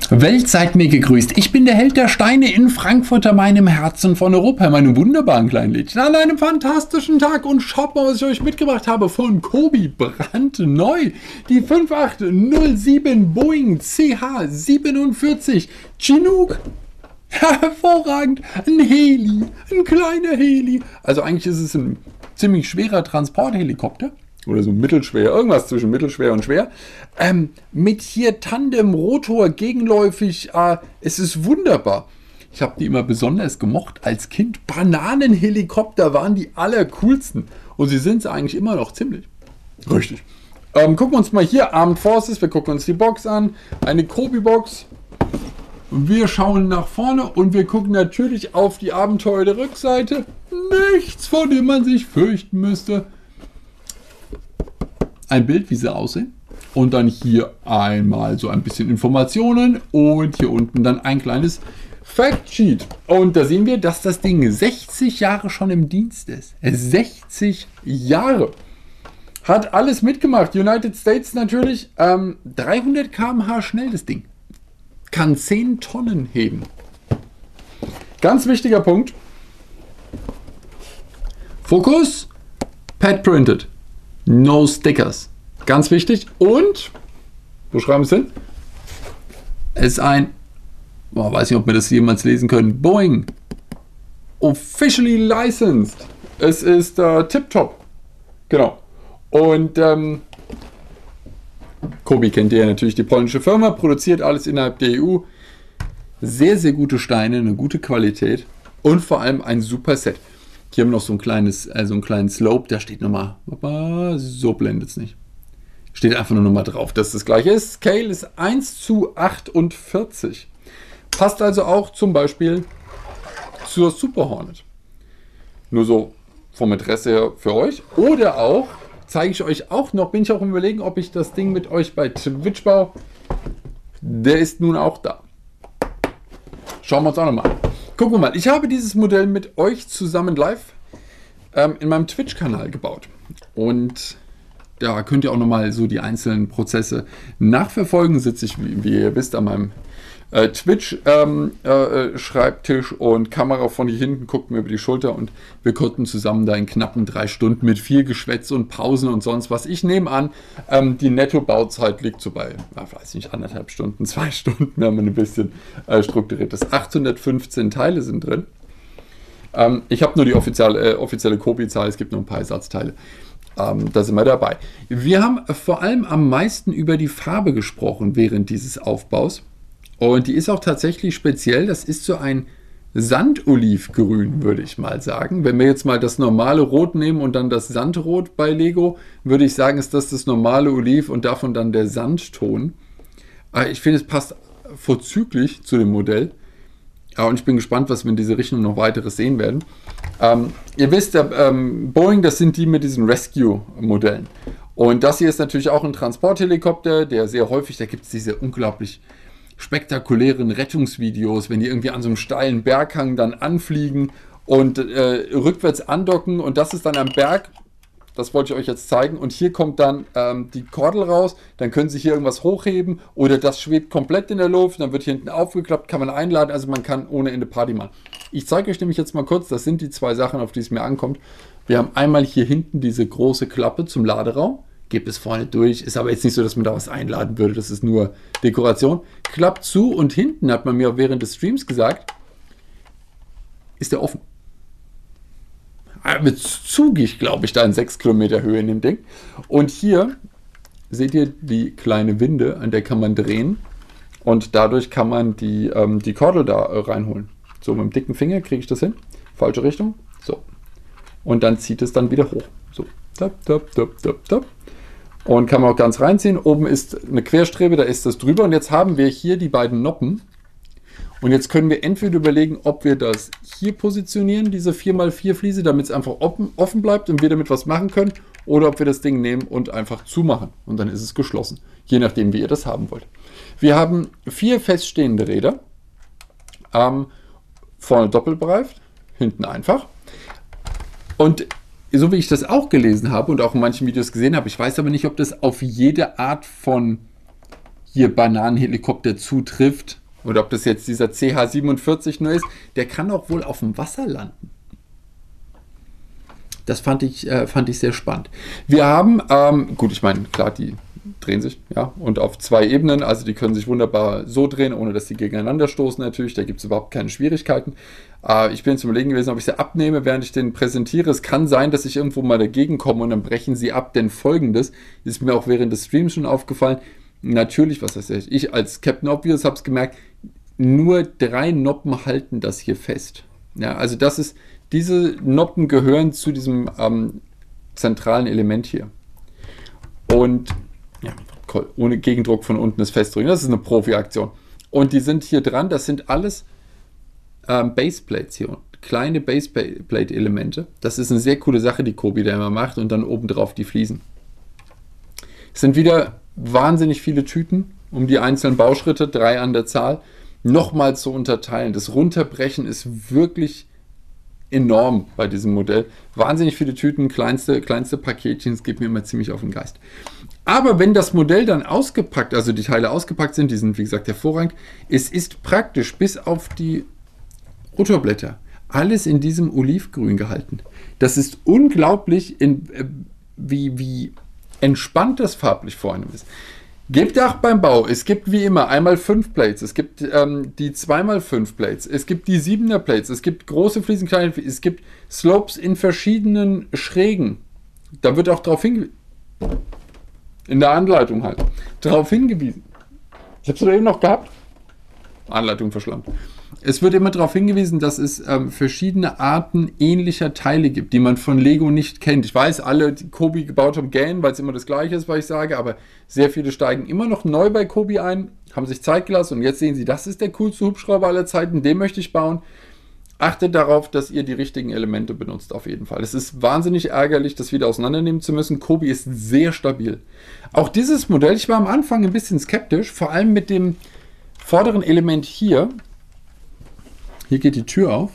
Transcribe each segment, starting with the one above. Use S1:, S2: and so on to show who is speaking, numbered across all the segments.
S1: Welt, seid mir gegrüßt. Ich bin der Held der Steine in Frankfurt, an meinem Herzen von Europa, meinem wunderbaren kleinen Lädchen. An einem fantastischen Tag und schaut mal, was ich euch mitgebracht habe von Kobi, brandneu. Die 5807 Boeing CH-47 Chinook. Hervorragend. Ein Heli, ein kleiner Heli. Also eigentlich ist es ein ziemlich schwerer Transporthelikopter. Oder so mittelschwer, irgendwas zwischen mittelschwer und schwer. Mit hier Tandem, Rotor, gegenläufig. Es ist wunderbar. Ich habe die immer besonders gemocht als Kind. Bananenhelikopter waren die allercoolsten. Und sie sind es eigentlich immer noch ziemlich. Richtig. Gucken wir uns mal hier Armed Forces. Wir gucken uns die Box an. Eine Kobi-Box. Wir schauen nach vorne und wir gucken natürlich auf die Abenteuer der Rückseite. Nichts, vor dem man sich fürchten müsste. Ein Bild, wie sie aussehen. Und dann hier einmal so ein bisschen Informationen. Und hier unten dann ein kleines Factsheet. Und da sehen wir, dass das Ding 60 Jahre schon im Dienst ist. 60 Jahre. Hat alles mitgemacht. United States natürlich. 300 km/h schnell das Ding. Kann 10 Tonnen heben. Ganz wichtiger Punkt. Fokus. Pad printed. No Stickers. Ganz wichtig. Und, wo schreiben wir es hin? Es ist ein, weiß nicht, ob wir das jemals lesen können, Boeing. Officially licensed. Es ist tipptopp. Genau. Und Kobi kennt ihr ja natürlich, die polnische Firma, produziert alles innerhalb der EU. Sehr, sehr gute Steine, eine gute Qualität und vor allem ein super Set. Hier haben wir noch so ein kleines, einen kleinen Slope, da steht nochmal, so blendet es nicht. Steht einfach nur nochmal drauf, dass das gleiche ist. Scale ist 1:48. Passt also auch zum Beispiel zur Super Hornet. Nur so vom Interesse her für euch. Oder auch, zeige ich euch auch noch, bin ich auch im Überlegen, ob ich das Ding mit euch bei Twitch baue. Der ist nun auch da. Schauen wir uns auch nochmal an. Gucken wir mal, ich habe dieses Modell mit euch zusammen live in meinem Twitch-Kanal gebaut. Und da könnt ihr auch nochmal so die einzelnen Prozesse nachverfolgen. Sitze ich, wie ihr wisst, an meinem Twitch-Schreibtisch und Kamera von hier hinten guckt mir über die Schulter und wir konnten zusammen da in knappen 3 Stunden mit viel Geschwätz und Pausen und sonst was. Ich nehme an, die Netto-Bauzeit liegt so bei, weiß nicht, 1,5 Stunden, 2 Stunden, wenn man ein bisschen strukturiert ist. 815 Teile sind drin. Ich habe nur die offizielle Kobi-Zahl, es gibt noch ein paar Ersatzteile. Da sind wir dabei. Wir haben vor allem am meisten über die Farbe gesprochen während dieses Aufbaus. Und die ist auch tatsächlich speziell. Das ist so ein Sandolivgrün, würde ich mal sagen. Wenn wir jetzt mal das normale Rot nehmen und dann das Sandrot bei Lego, würde ich sagen, ist das normale Oliv und davon dann der Sandton. Ich finde, es passt vorzüglich zu dem Modell. Und ich bin gespannt, was wir in diese Richtung noch weiteres sehen werden. Ihr wisst, Boeing, das sind die mit diesen Rescue-Modellen. Und das hier ist natürlich auch ein Transporthelikopter, der sehr häufig, da gibt es diese unglaublich spektakulären Rettungsvideos, wenn die irgendwie an so einem steilen Berghang dann anfliegen und rückwärts andocken. Und das ist dann am Berg. Das wollte ich euch jetzt zeigen. Und hier kommt dann die Kordel raus. Dann können Sie hier irgendwas hochheben. Oder das schwebt komplett in der Luft. Dann wird hier hinten aufgeklappt, kann man einladen. Also man kann ohne Ende Party machen. Ich zeige euch nämlich jetzt mal kurz. Das sind die 2 Sachen, auf die es mir ankommt. Wir haben einmal hier hinten diese große Klappe zum Laderaum. Geht bis vorne durch. Ist aber jetzt nicht so, dass man da was einladen würde. Das ist nur Dekoration. Klappt zu. Und hinten hat man mir während des Streams gesagt, ist der offen. Mit zugig, glaube ich, da in 6 Kilometer Höhe in dem Ding. Und hier seht ihr die kleine Winde, an der kann man drehen. Und dadurch kann man die Kordel da reinholen. So, mit dem dicken Finger kriege ich das hin. Falsche Richtung. So. Und dann zieht es dann wieder hoch. So. Tap, tap, tap, tap, tap. Und kann man auch ganz reinziehen. Oben ist eine Querstrebe, da ist das drüber. Und jetzt haben wir hier die beiden Noppen. Und jetzt können wir entweder überlegen, ob wir das hier positionieren, diese 4x4 Fliese, damit es einfach offen bleibt und wir damit was machen können. Oder ob wir das Ding nehmen und einfach zumachen. Und dann ist es geschlossen. Je nachdem, wie ihr das haben wollt. Wir haben 4 feststehende Räder. Vorne doppelt bereift, hinten einfach. Und so wie ich das auch gelesen habe und auch in manchen Videos gesehen habe, ich weiß aber nicht, ob das auf jede Art von hier Bananenhelikopter zutrifft, oder ob das jetzt dieser CH-47 nur ist, der kann auch wohl auf dem Wasser landen. Das fand ich sehr spannend. Wir haben, gut, ich meine, klar, die drehen sich, ja, und auf 2 Ebenen, also die können sich wunderbar so drehen, ohne dass sie gegeneinander stoßen natürlich, da gibt es überhaupt keine Schwierigkeiten. Ich bin zum Überlegen gewesen, ob ich sie abnehme, während ich den präsentiere. Es kann sein, dass ich irgendwo mal dagegen komme und dann brechen sie ab, denn Folgendes ist mir auch während des Streams schon aufgefallen. Natürlich, was heißt ich als Captain Obvious habe es gemerkt, nur 3 Noppen halten das hier fest. Ja, also diese Noppen gehören zu diesem zentralen Element hier. Und ja, ohne Gegendruck von unten ist festdrücken. Das ist eine Profi-Aktion. Und die sind hier dran, das sind alles Baseplates hier unten. Kleine Baseplate-Elemente. Das ist eine sehr coole Sache, die Kobi da immer macht. Und dann obendrauf die Fliesen. Es sind wieder wahnsinnig viele Tüten, um die einzelnen Bauschritte, 3 an der Zahl, nochmal zu unterteilen. Das Runterbrechen ist wirklich enorm bei diesem Modell. Wahnsinnig viele Tüten, kleinste Paketchen, es geht mir immer ziemlich auf den Geist. Aber wenn das Modell dann ausgepackt, also die Teile ausgepackt sind, die sind wie gesagt hervorragend, es ist praktisch bis auf die Rotorblätter alles in diesem Olivgrün gehalten. Das ist unglaublich, wie entspannt das farblich vor einem ist. Gebt Acht beim Bau. Es gibt wie immer einmal 5 Plates. Es gibt die 2x5 Plates. Es gibt die 7er Plates. Es gibt große Fliesen, kleine Fliesen. Es gibt Slopes in verschiedenen Schrägen. Da wird auch darauf hingewiesen. In der Anleitung halt. Darauf hingewiesen. Ich habe es eben noch gehabt. Anleitung verschlammt. Es wird immer darauf hingewiesen, dass es verschiedene Arten ähnlicher Teile gibt, die man von Lego nicht kennt. Ich weiß, alle, die Kobi gebaut haben, gähnen, weil es immer das Gleiche ist, was ich sage, aber sehr viele steigen immer noch neu bei Kobi ein, haben sich Zeit gelassen und jetzt sehen sie, das ist der coolste Hubschrauber aller Zeiten, den möchte ich bauen. Achtet darauf, dass ihr die richtigen Elemente benutzt, auf jeden Fall. Es ist wahnsinnig ärgerlich, das wieder auseinandernehmen zu müssen. Kobi ist sehr stabil. Auch dieses Modell, ich war am Anfang ein bisschen skeptisch, vor allem mit dem vorderen Element hier. Hier geht die Tür auf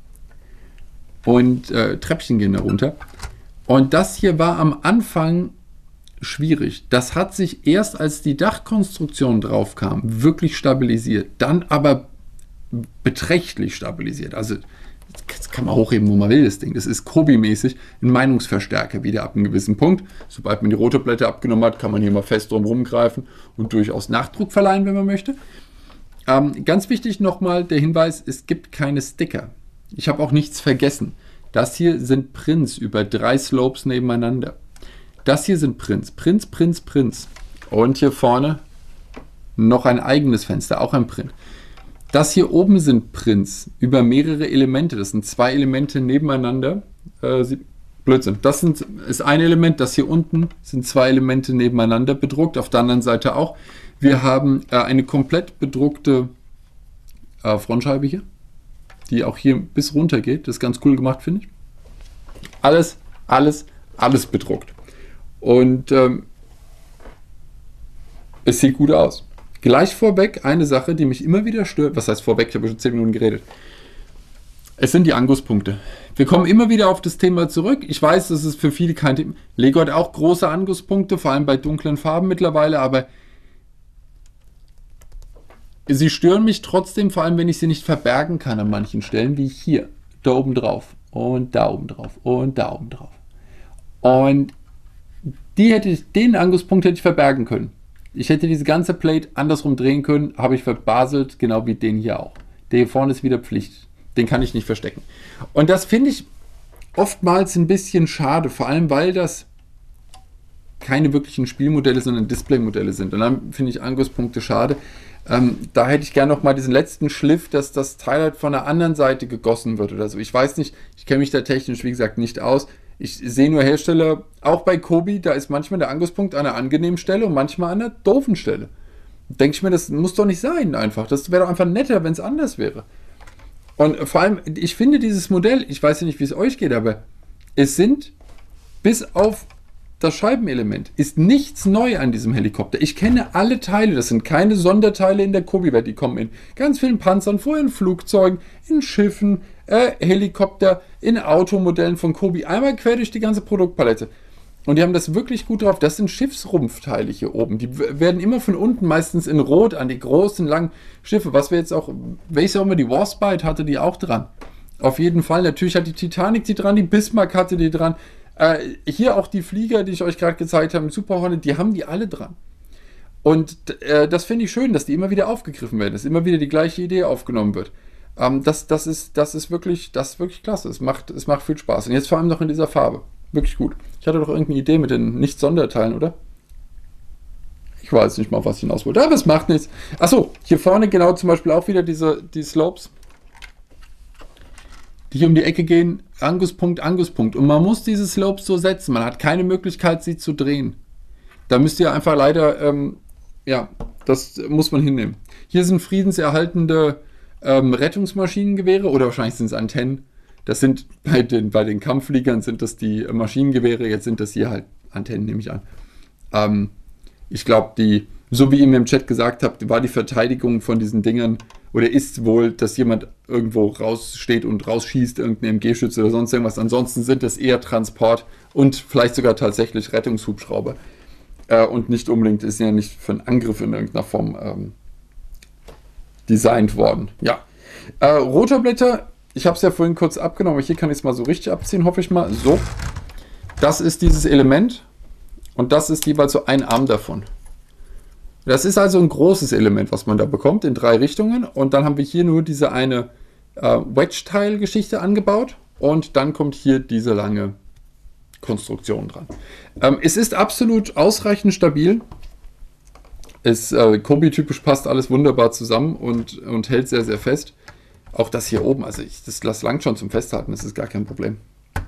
S1: und Treppchen gehen da runter. Und das hier war am Anfang schwierig. Das hat sich erst, als die Dachkonstruktion drauf kam, wirklich stabilisiert. Dann aber beträchtlich stabilisiert. Also das kann man hochheben, wo man will, das Ding. Das ist Kobi-mäßig ein Meinungsverstärker wieder ab einem gewissen Punkt. Sobald man die Rotorblätter abgenommen hat, kann man hier mal fest drum rumgreifen und durchaus Nachdruck verleihen, wenn man möchte. Ganz wichtig nochmal der Hinweis, es gibt keine Sticker. Ich habe auch nichts vergessen. Das hier sind Prints über 3 Slopes nebeneinander. Das hier sind Prints. Prints. Und hier vorne noch ein eigenes Fenster, auch ein Print. Das hier oben sind Prints über mehrere Elemente. Das sind 2 Elemente nebeneinander. Blödsinn. Das ist ein Element. Das hier unten sind 2 Elemente nebeneinander bedruckt. Auf der anderen Seite auch. Wir haben eine komplett bedruckte Frontscheibe hier, die auch hier bis runter geht. Das ist ganz cool gemacht, finde ich. Alles bedruckt. Und es sieht gut aus. Gleich vorweg eine Sache, die mich immer wieder stört. Was heißt vorweg? Ich habe schon 10 Minuten geredet. Es sind die Angusspunkte. Wir kommen immer wieder auf das Thema zurück. Ich weiß, das ist für viele kein Thema. Lego hat auch große Angusspunkte, vor allem bei dunklen Farben mittlerweile, aber sie stören mich trotzdem, vor allem wenn ich sie nicht verbergen kann an manchen Stellen, wie hier, da oben drauf und da oben drauf und da oben drauf. Und den Angusspunkt hätte ich verbergen können. Ich hätte diese ganze Plate andersrum drehen können, habe ich verbaselt, genau wie den hier auch. Der hier vorne ist wieder Pflicht. Den kann ich nicht verstecken. Und das finde ich oftmals ein bisschen schade, vor allem weil das keine wirklichen Spielmodelle, sondern Displaymodelle sind. Und dann finde ich Angusspunkte schade. Da hätte ich gerne noch mal diesen letzten Schliff, dass das Teil halt von der anderen Seite gegossen wird oder so. Ich weiß nicht, ich kenne mich da technisch, wie gesagt, nicht aus. Ich sehe nur Hersteller, auch bei Kobi, da ist manchmal der Angusspunkt an einer angenehmen Stelle und manchmal an einer doofen Stelle. Denke ich mir, das muss doch nicht sein einfach. Das wäre doch einfach netter, wenn es anders wäre. Und vor allem, ich finde dieses Modell, ich weiß ja nicht, wie es euch geht, aber es sind bis auf das Scheibenelement ist nichts neu an diesem Helikopter. Ich kenne alle Teile, das sind keine Sonderteile in der Kobi-Welt, die kommen in ganz vielen Panzern vor, in Flugzeugen, in Schiffen, Helikopter, in Automodellen von Kobi, einmal quer durch die ganze Produktpalette. Und die haben das wirklich gut drauf. Das sind Schiffsrumpfteile hier oben. Die werden immer von unten meistens in Rot an die großen, langen Schiffe. Was wir jetzt auch, welche auch immer, die Warspite hatte die auch dran. Auf jeden Fall. Natürlich hat die Titanic die dran, die Bismarck hatte die dran. Hier auch die Flieger, die ich euch gerade gezeigt habe, Super Hornet, die haben die alle dran. Und das finde ich schön, dass die immer wieder aufgegriffen werden, dass immer wieder die gleiche Idee aufgenommen wird. Das ist wirklich klasse. Es macht viel Spaß. Und jetzt vor allem noch in dieser Farbe. Wirklich gut. Ich hatte doch irgendeine Idee mit den Nicht-Sonderteilen, oder? Ich weiß nicht mal, was ich hinaus wollte. Aber es macht nichts. Achso, hier vorne genau zum Beispiel auch wieder die Slopes, die hier um die Ecke gehen. Anguspunkt, Anguspunkt. Und man muss diese Slopes so setzen. Man hat keine Möglichkeit, sie zu drehen. Da müsst ihr einfach leider, ja, das muss man hinnehmen. Hier sind friedenserhaltende Rettungsmaschinengewehre oder wahrscheinlich sind es Antennen. Das sind bei den Kampffliegern sind das die Maschinengewehre, jetzt sind das hier halt Antennen, nehme ich an. Ich glaube, so wie ihr mir im Chat gesagt habt, war die Verteidigung von diesen Dingern oder ist wohl, dass jemand irgendwo raussteht und rausschießt, irgendein MG-Schütze oder sonst irgendwas. Ansonsten sind es eher Transport und vielleicht sogar tatsächlich Rettungshubschrauber. Und nicht unbedingt, ist ja nicht für einen Angriff in irgendeiner Form designt worden. Ja. Rotorblätter. Ich habe es ja vorhin kurz abgenommen, aber hier kann ich es mal so richtig abziehen, hoffe ich mal. So, das ist dieses Element und das ist jeweils so ein Arm davon. Das ist also ein großes Element, was man da bekommt, in 3 Richtungen. Und dann haben wir hier nur diese eine Wedge-Teil-Geschichte angebaut und dann kommt hier diese lange Konstruktion dran. Es ist absolut ausreichend stabil. Kobi-typisch passt alles wunderbar zusammen und hält sehr, sehr fest. Auch das hier oben, also das langt schon zum Festhalten, das ist gar kein Problem.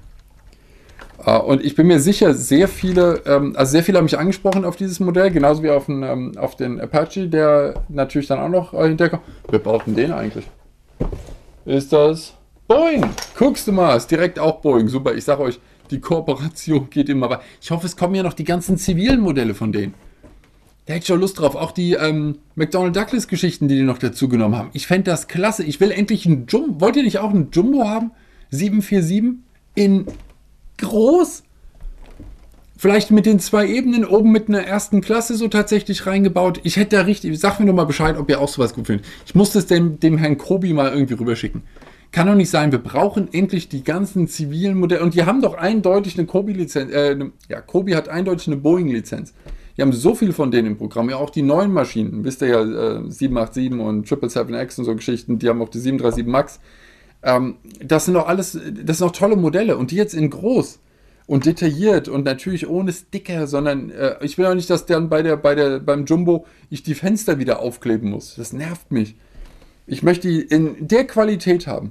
S1: Und ich bin mir sicher, sehr viele haben mich angesprochen auf dieses Modell, genauso wie auf den Apache, der natürlich dann auch noch hinterkommt. Wer baut denn den eigentlich? Ist das Boeing? Guckst du mal, ist direkt auch Boeing. Super, ich sage euch, die Kooperation geht immer weiter. Ich hoffe, es kommen ja noch die ganzen zivilen Modelle von denen. Da hätte ich schon Lust drauf. Auch die McDonnell Douglas Geschichten, die noch dazu genommen haben. Ich fände das klasse. Ich will endlich einen Jumbo. Wollt ihr nicht auch einen Jumbo haben? 747 in groß? Vielleicht mit den 2 Ebenen oben mit einer ersten Klasse so tatsächlich reingebaut. Ich hätte da richtig. Sag mir doch mal Bescheid, ob ihr auch sowas gut findet. Ich muss das dem Herrn Kobi mal irgendwie rüberschicken. Kann doch nicht sein. Wir brauchen endlich die ganzen zivilen Modelle. Und die haben doch eindeutig eine Kobi-Lizenz. Kobi hat eindeutig eine Boeing-Lizenz. Die haben so viel von denen im Programm, ja auch die neuen Maschinen, wisst ihr ja, 787 und 777X und so Geschichten, die haben auch die 737 MAX. Das sind doch tolle Modelle und die jetzt in groß und detailliert und natürlich ohne Sticker, sondern ich will auch nicht, dass dann beim Jumbo ich die Fenster wieder aufkleben muss. Das nervt mich. Ich möchte die in der Qualität haben.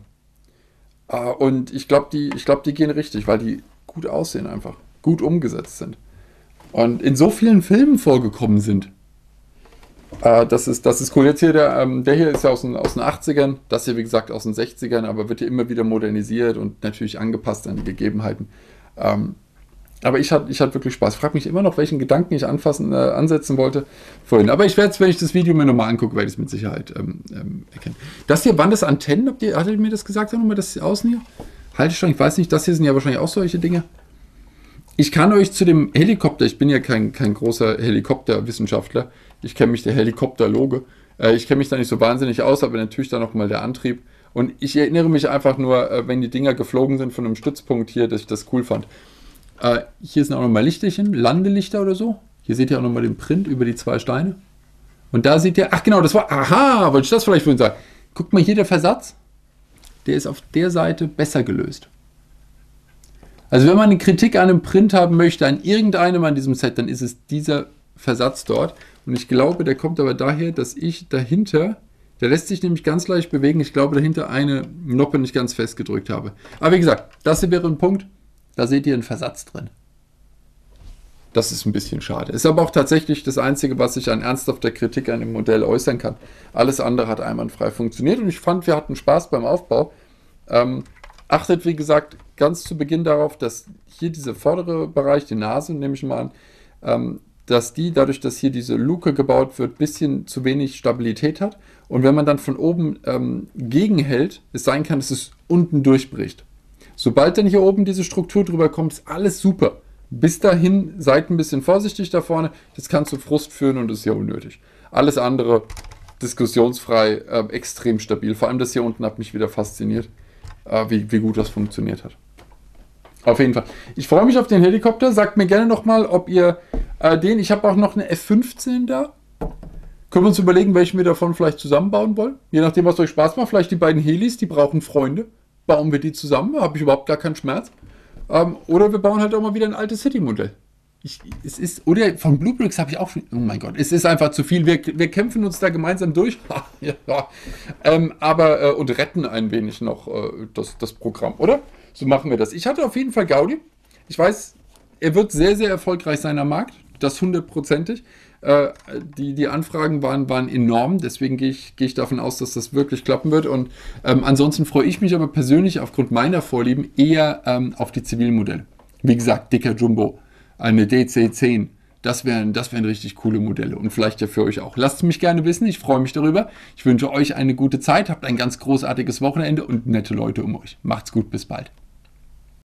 S1: Und ich glaube, die gehen richtig, weil die gut aussehen einfach, gut umgesetzt sind. Und in so vielen Filmen vorgekommen sind. Das ist cool. Jetzt hier, der hier ist ja aus den 80ern, das hier wie gesagt aus den 60ern, aber wird ja immer wieder modernisiert und natürlich angepasst an die Gegebenheiten. Aber ich hatte wirklich Spaß. Ich frage mich immer noch, welchen Gedanken ich ansetzen wollte vorhin. Aber ich werde es, wenn ich das Video mir nochmal angucke, werde ich es mit Sicherheit erkennen. Das hier, waren das Antennen? Hattet ihr mir das gesagt? Nochmal, das außen hier? Halte ich schon, ich weiß nicht, das hier sind ja wahrscheinlich auch solche Dinge. Ich kann euch zu dem Helikopter, ich bin ja kein großer Helikopterwissenschaftler, ich kenne mich der Helikopterloge, ich kenne mich da nicht so wahnsinnig aus, aber natürlich dann nochmal der Antrieb. Und ich erinnere mich einfach nur, wenn die Dinger geflogen sind von einem Stützpunkt hier, dass ich das cool fand. Hier sind auch nochmal Lichterchen, Landelichter oder so. Hier seht ihr auch nochmal den Print über die 2 Steine. Und da seht ihr, ach genau, wollte ich das vielleicht vorhin sagen. Guckt mal hier der Versatz, der ist auf der Seite besser gelöst. Also wenn man eine Kritik an einem Print haben möchte, an irgendeinem an diesem Set, dann ist es dieser Versatz dort. Und ich glaube, der kommt aber daher, dass ich dahinter, der lässt sich nämlich ganz leicht bewegen, ich glaube dahinter eine Noppe nicht ganz festgedrückt habe. Aber wie gesagt, das hier wäre ein Punkt, da seht ihr einen Versatz drin. Das ist ein bisschen schade. Ist aber auch tatsächlich das Einzige, was ich an ernsthafter Kritik an dem Modell äußern kann. Alles andere hat einwandfrei funktioniert und ich fand, wir hatten Spaß beim Aufbau. Achtet, wie gesagt, ganz zu Beginn darauf, dass hier dieser vordere Bereich, die Nase, nehme ich mal an, dass die, dadurch, dass hier diese Luke gebaut wird, ein bisschen zu wenig Stabilität hat. Und wenn man dann von oben gegenhält, es sein kann, dass es unten durchbricht. Sobald dann hier oben diese Struktur drüber kommt, ist alles super. Bis dahin seid ein bisschen vorsichtig da vorne. Das kann zu Frust führen und ist ja unnötig. Alles andere diskussionsfrei, extrem stabil. Vor allem das hier unten hat mich wieder fasziniert, wie gut das funktioniert hat. Auf jeden Fall. Ich freue mich auf den Helikopter. Sagt mir gerne nochmal, ob ihr ich habe auch noch eine F-15 da. Können wir uns überlegen, welchen wir davon vielleicht zusammenbauen wollen? Je nachdem, was euch Spaß macht. Vielleicht die beiden Helis, die brauchen Freunde. Bauen wir die zusammen, da habe ich überhaupt gar keinen Schmerz. Oder wir bauen halt auch mal wieder ein altes City-Modell. Oder von Bluebricks habe ich auch schon. Oh mein Gott, es ist einfach zu viel. Wir kämpfen uns da gemeinsam durch. Ja. Und retten ein wenig noch das Programm, oder? So machen wir das. Ich hatte auf jeden Fall Gaudi. Ich weiß, er wird sehr, sehr erfolgreich sein am Markt. Das 100%ig. Die Anfragen waren enorm, deswegen gehe ich davon aus, dass das wirklich klappen wird. Und ansonsten freue ich mich aber persönlich aufgrund meiner Vorlieben eher auf die Zivilmodelle. Wie gesagt, dicker Jumbo, eine DC-10, das wären richtig coole Modelle und vielleicht ja für euch auch. Lasst es mich gerne wissen, ich freue mich darüber. Ich wünsche euch eine gute Zeit, habt ein ganz großartiges Wochenende und nette Leute um euch. Macht's gut, bis bald.